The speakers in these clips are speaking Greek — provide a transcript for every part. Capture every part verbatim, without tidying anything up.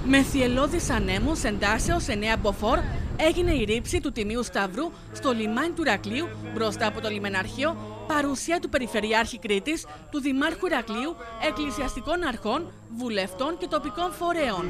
Με θυελλώδεις ανέμους εντάσεως εννέα μποφόρ έγινε η ρήψη του Τιμίου Σταυρού στο λιμάνι του Ηρακλείου μπροστά από το λιμεναρχείο, παρουσία του Περιφερειάρχη Κρήτης, του Δημάρχου Ηρακλείου, εκκλησιαστικών αρχών, βουλευτών και τοπικών φορέων.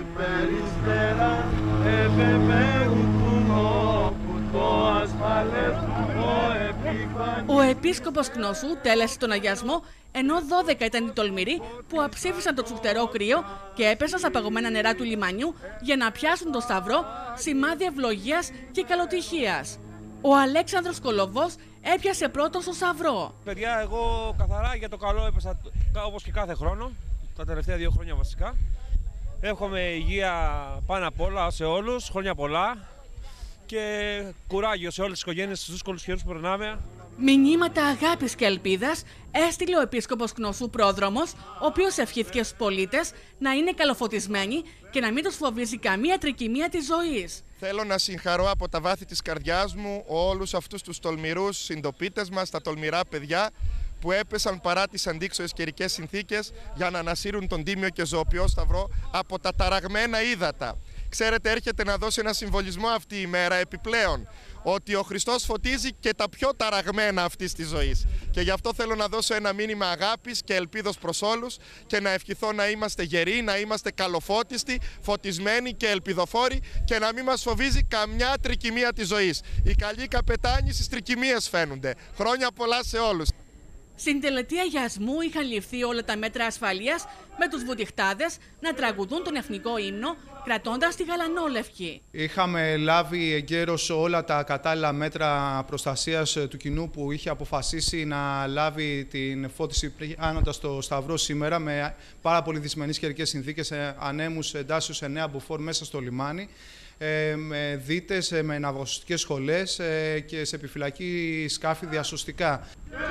Ο επίσκοπος Κνωσού τέλεσε τον αγιασμό, ενώ δώδεκα ήταν οι τολμηροί που αψήφισαν το τσουχτερό κρύο και έπεσαν στα παγωμένα νερά του λιμανιού για να πιάσουν το σταυρό, σημάδι ευλογίας και καλοτυχίας. Ο Αλέξανδρος Κολοβός έπιασε πρώτος το σταυρό. Παιδιά, εγώ καθαρά για το καλό έπεσα όπως και κάθε χρόνο, τα τελευταία δύο χρόνια βασικά. Εύχομαι υγεία πάνω απ' όλα σε όλους, χρόνια πολλά και κουράγιο σε όλες τις οικογένειες στους δύσκολους καιρούς που περνάμε. Μηνύματα αγάπης και ελπίδας έστειλε ο επίσκοπος Κνωσού πρόδρομος, ο οποίος ευχήθηκε στους πολίτες να είναι καλοφωτισμένοι και να μην τους φοβίζει καμία τρικυμία της ζωής. Θέλω να συγχαρώ από τα βάθη της καρδιάς μου όλους αυτούς τους τολμηρούς συντοπίτες μας, τα τολμηρά παιδιά που έπεσαν παρά τις αντίξωες καιρικές συνθήκες για να ανασύρουν τον τίμιο και ζωοποιό σταυρό από τα ταραγμένα ύδατα. Ξέρετε, έρχεται να δώσει ένα συμβολισμό αυτή η μέρα επιπλέον, ότι ο Χριστός φωτίζει και τα πιο ταραγμένα αυτής της ζωής. Και γι' αυτό θέλω να δώσω ένα μήνυμα αγάπης και ελπίδος προς όλους και να ευχηθώ να είμαστε γεροί, να είμαστε καλοφώτιστοι, φωτισμένοι και ελπιδοφόροι και να μην μας φοβίζει καμιά τρικυμία της ζωής. Οι καλοί καπετάνοι στις τρικυμίες φαίνονται. Χρόνια πολλά σε όλους. Στην τελετή αγιασμού είχαν ληφθεί όλα τα μέτρα ασφαλείας με τους βουτυχτάδες να τραγουδούν τον εθνικό ύμνο κρατώντας τη γαλανόλευκη. Είχαμε λάβει εγκαίρως όλα τα κατάλληλα μέτρα προστασίας του κοινού που είχε αποφασίσει να λάβει την φώτιση άνοντας το Σταυρό σήμερα με πάρα πολύ δυσμενείς καιρικές συνθήκες, ανέμους εντάσσεως εννέα μποφόρ μέσα στο λιμάνι, με δίτες, με ναυαγοσωστικές σχολές και σε επιφυλακή σκάφη διασωστικά.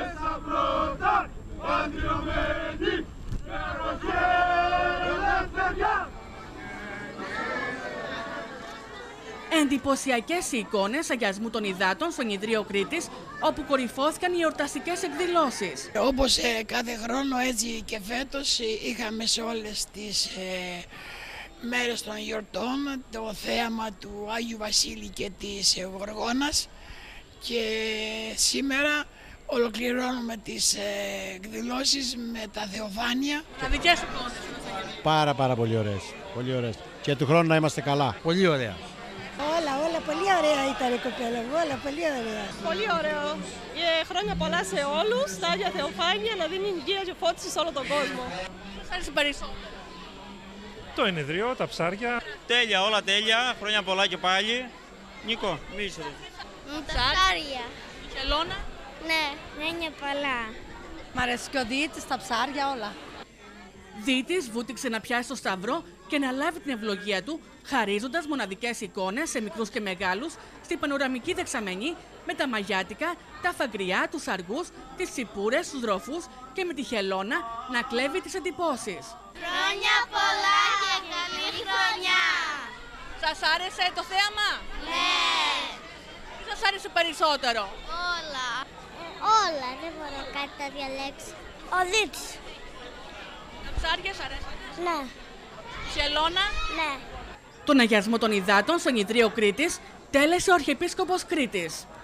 Εντυπωσιακές οι εικόνες αγιασμού των υδάτων στον Ιδρύο Κρήτης, όπου κορυφώθηκαν οι εορταστικές εκδηλώσεις. Όπως ε, κάθε χρόνο, έτσι και φέτος είχαμε σε όλες τις ε, μέρες των γιορτών το θέαμα του Άγιου Βασίλη και της Γοργόνας και σήμερα ολοκληρώνουμε τις ε, εκδηλώσεις με τα θεοφάνεια. Τα δικές εικόνες. Πάρα πάρα πολύ ωραίες. Πολύ ωραίες. Και του χρόνου να είμαστε καλά. Πολύ ωραία. Όλα, όλα, πολύ ωραία ήταν η κοπέλα μου, όλα, πολύ ωραία. Πολύ ωραίο. Και χρόνια πολλά σε όλους, τα Άγια Θεοφάνεια να δίνει υγεία και φώτιση σε όλο τον κόσμο. Σας άρεσε περισσότερο? Το ενεδρίο, τα ψάρια. Τέλεια, όλα τέλεια, χρόνια πολλά και πάλι. Νίκο, μίλησε. Τα ψάρια. Η χελώνα. Ναι, χρόνια πολλά. Μ' αρέσει και ο Δίτης, τα ψάρια, όλα. Δίτης βούτυξε να πιάσει το σταυρό και να λάβει την ευλογία του, χαρίζοντας μοναδικές εικόνες σε μικρούς και μεγάλους στην πανοραμική δεξαμενή με τα μαγιάτικα, τα φαγκριά, τους αργούς, τις τσιπούρες, τους δροφούς και με τη χελώνα να κλέβει τις εντυπώσεις. Χρόνια πολλά και καλή χρονιά! Σας άρεσε το θέαμα? Ναι! Τι σας άρεσε περισσότερο? Όλα! Όλα, δεν μπορώ κάτι να διαλέξω. Ο Δίτης. Τα ψάρια σας αρέσουν? Ναι. Η χελώνα? Ναι. Τον αγιασμό των υδάτων στον Ιδρύο Κρήτης τέλεσε ο Αρχιεπίσκοπος Κρήτης.